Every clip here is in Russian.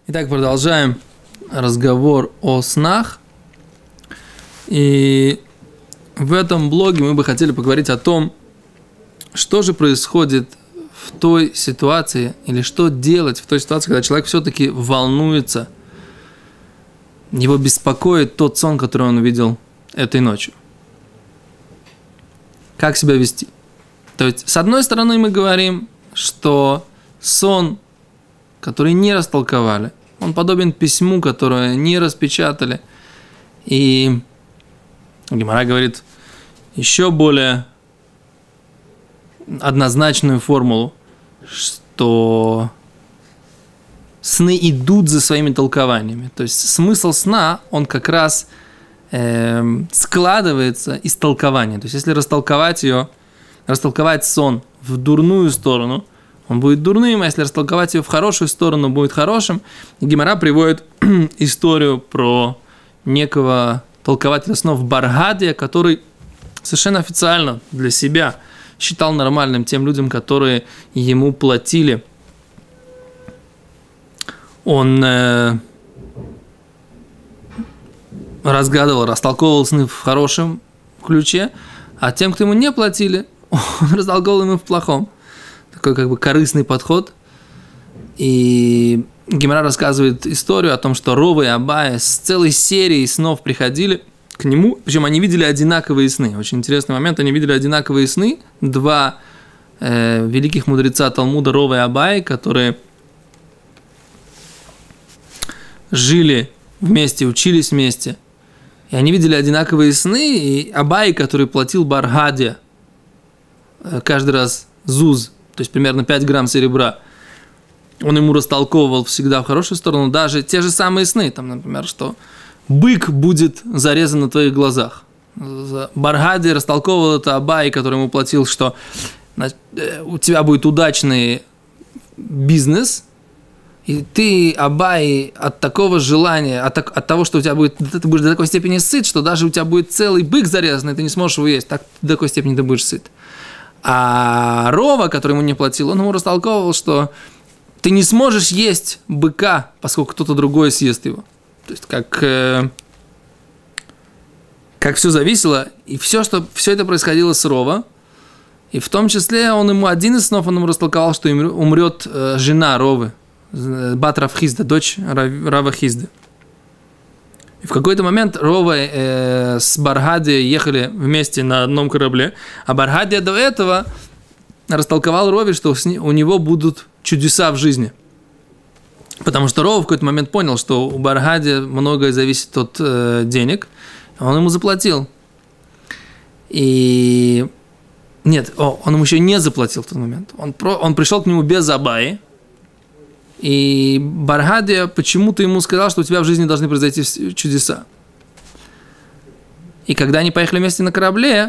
Итак, продолжаем разговор о снах. И в этом блоге мы бы хотели поговорить о том, что же происходит в той ситуации, или что делать в той ситуации, когда человек все-таки волнуется, его беспокоит тот сон, который он увидел этой ночью. Как себя вести? То есть, с одной стороны, мы говорим, что сон, который не растолковали, он подобен письму, которое не распечатали. И Гемара говорит еще более однозначную формулу, что сны идут за своими толкованиями. То есть смысл сна, он как раз складывается из толкования. То есть если растолковать сон в дурную сторону, он будет дурным, а если растолковать ее в хорошую сторону, будет хорошим. И Гемара приводит историю про некого толкователя снов Баргадия, который совершенно официально для себя считал нормальным тем людям, которые ему платили. Он растолковывал сны в хорошем ключе, а тем, кто ему не платили, он растолковывал ими в плохом. Такой как бы корыстный подход. И Гемара рассказывает историю о том, что Рова и Абая с целой серией снов приходили к нему, причем они видели одинаковые сны. Очень интересный момент, они видели одинаковые сны. Два великих мудреца Талмуда, Рова и Абай, которые жили вместе, учились вместе. И они видели одинаковые сны, и Абай, который платил Баргадия каждый раз зуз, то есть примерно 5 грамм серебра, он ему растолковывал всегда в хорошую сторону, даже те же самые сны, там, например, что бык будет зарезан на твоих глазах. Баргади растолковывал это Абай, который ему платил, что у тебя будет удачный бизнес, и ты, Абай, от такого желания, от того, что у тебя будет, ты будешь до такой степени сыт, что даже у тебя будет целый бык зарезанный, ты не сможешь его есть, так до такой степени ты будешь сыт. А Рова, который ему не платил, он ему растолковывал, что ты не сможешь есть быка, поскольку кто-то другой съест его. То есть, как все зависело, и все это происходило с Рова, и в том числе один из снов он ему растолковал, что умрет жена Ровы, Бат Рав Хизда, дочь Рава Хизды. И в какой-то момент Рова с Баргадия ехали вместе на одном корабле, а Баргадия до этого растолковал Рове, что у него будут чудеса в жизни. Потому что Рова в какой-то момент понял, что у Баргадия многое зависит от денег, он ему заплатил. И нет, он ему еще не заплатил в тот момент. Он пришел к нему без Абаи, и Баргадия почему-то ему сказал, что у тебя в жизни должны произойти чудеса. И когда они поехали вместе на корабле,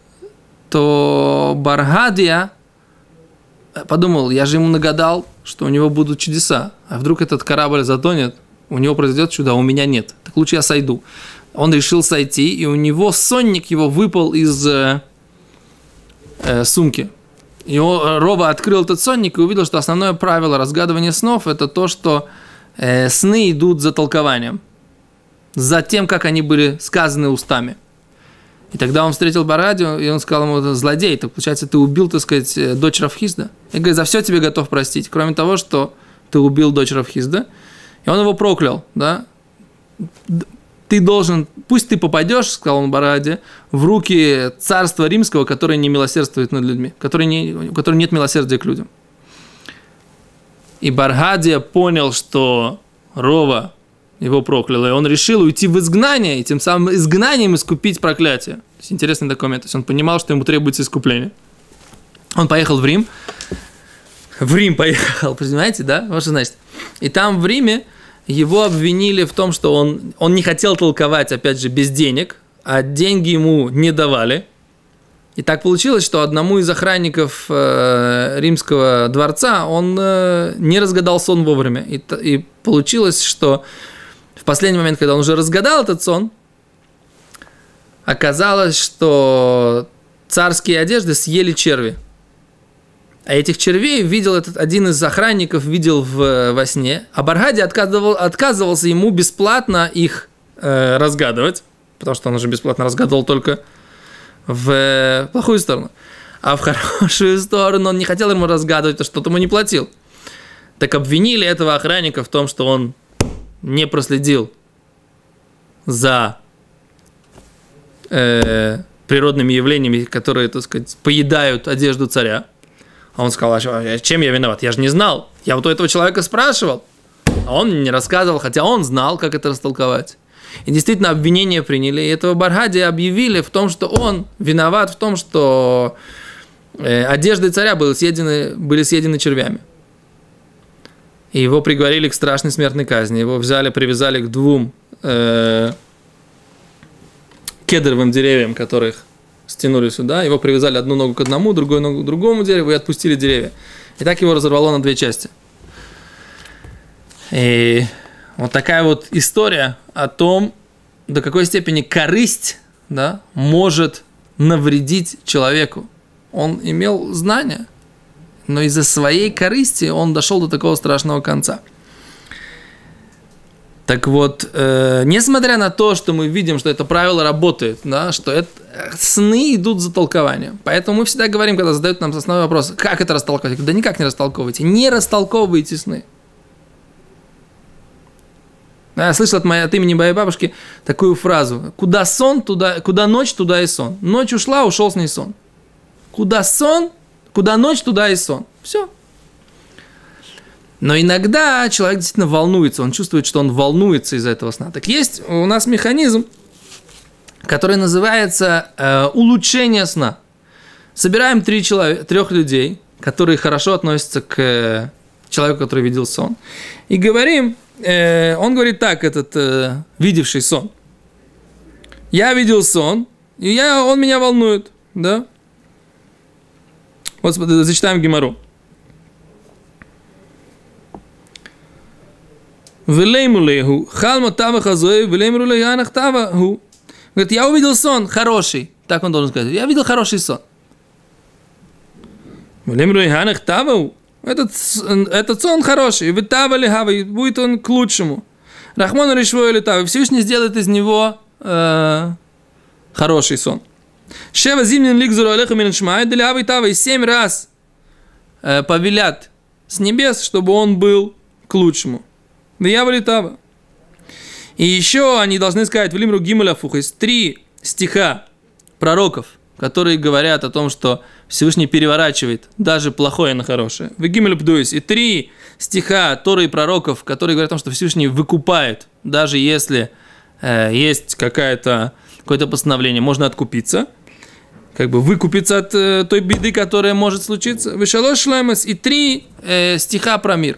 то Баргадия подумал, я же ему нагадал, что у него будут чудеса. А вдруг этот корабль затонет, у него произойдет чудо, а у меня нет. Так лучше я сойду. Он решил сойти, и у него сонник его выпал из сумки. И Рова открыл этот сонник и увидел, что основное правило разгадывания снов – это то, что сны идут за толкованием, за тем, как они были сказаны устами. И тогда он встретил Баргадию, и он сказал ему: злодей, так получается, ты убил, так сказать, дочь Рав Хизда. И говорит: за все тебе готов простить, кроме того, что ты убил дочь Рав Хизда. И он его проклял, да? Ты должен, пусть ты попадешь, сказал он Баргадии, в руки царства римского, которое не милосердствует над людьми, у которого нет милосердия к людям. И Баргадия понял, что Рова его проклял, и он решил уйти в изгнание, и тем самым изгнанием искупить проклятие. То есть интересный такой момент. То есть он понимал, что ему требуется искупление. Он поехал в Рим. В Рим поехал, понимаете, да? Вот что значит. И там в Риме его обвинили в том, что он не хотел толковать, опять же, без денег, а деньги ему не давали. И так получилось, что одному из охранников римского дворца он не разгадал сон вовремя. И получилось, что в последний момент, когда он уже разгадал этот сон, оказалось, что царские одежды съели черви. А этих червей видел один из охранников, видел во сне, а Баргади отказывался ему бесплатно их разгадывать, потому что он уже бесплатно разгадывал только в плохую сторону. А в хорошую сторону он не хотел ему разгадывать, то что-то ему не платил. Так обвинили этого охранника в том, что он не проследил за природными явлениями, которые, так сказать, поедают одежду царя. А он сказал, а чем я виноват? Я же не знал. Я вот у этого человека спрашивал. А он мне не рассказывал, хотя он знал, как это растолковать. И действительно обвинение приняли. И этого Баргади объявили в том, что он виноват в том, что одежды царя были съедены червями. И его приговорили к страшной смертной казни. Его взяли, привязали к 2 кедровым деревьям, которых стянули сюда. Его привязали одну ногу к одному, другую ногу к другому дереву и отпустили деревья. И так его разорвало на 2 части. И вот такая вот история о том, до какой степени корысть, да, может навредить человеку. Он имел знания, но из-за своей корысти он дошел до такого страшного конца. Так вот, несмотря на то, что мы видим, что это правило работает, да, что сны идут за толкованием. Поэтому мы всегда говорим, когда задают нам основной вопрос, как это растолковать? Да никак не растолковывайте. Не растолковывайте сны. Я слышал от имени моей бабушки такую фразу. Куда сон, куда ночь, туда и сон. Ночь ушла, ушел с ней сон. Куда сон, куда ночь, туда и сон. Все. Но иногда человек действительно волнуется, он чувствует, что он волнуется из-за этого сна. Так есть у нас механизм, который называется улучшение сна. Собираем 3 людей, которые хорошо относятся к человеку, который видел сон, и говорим, он говорит так, этот видевший сон. Я видел сон, и он меня волнует, да? Вот зачитаем Гемару. Велеймулейху, халма тава хазой, велеймулейханах тава ху. Говорит, я увидел сон хороший. Так он должен сказать. Я видел хороший сон. Велеймулейханах тава ху. Этот сон хороший. Витава лихава, и будет он к лучшему. Рахмон решвой летава. Всевышний сделает из него хороший сон. Шева зимнин ликзуру алеха минашмай, делихава и тава. И 7 раз повелят с небес, чтобы он был к лучшему. И еще они должны сказать в Лимру Гимеля Фух, есть 3 стиха пророков, которые говорят о том, что Всевышний переворачивает даже плохое на хорошее. В Гимель Пдуис. И 3 стиха Торы и пророков, которые говорят о том, что Всевышний выкупает, даже если есть какое-то постановление, можно откупиться, как бы выкупиться от той беды, которая может случиться. Вешалош шлемес. И 3 стиха про мир.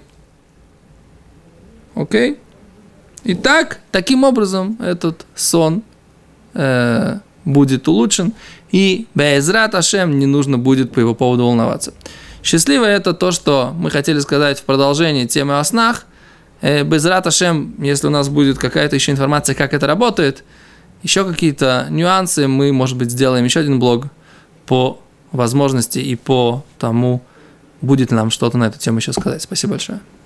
Окей? Итак, таким образом этот сон будет улучшен, и беэзрат Ашем не нужно будет по его поводу волноваться. Счастливо это то, что мы хотели сказать в продолжении темы о снах. Беэзрат Ашем, если у нас будет какая-то еще информация, как это работает, еще какие-то нюансы, мы, может быть, сделаем еще один блог по возможности и по тому, будет ли нам что-то на эту тему еще сказать. Спасибо большое.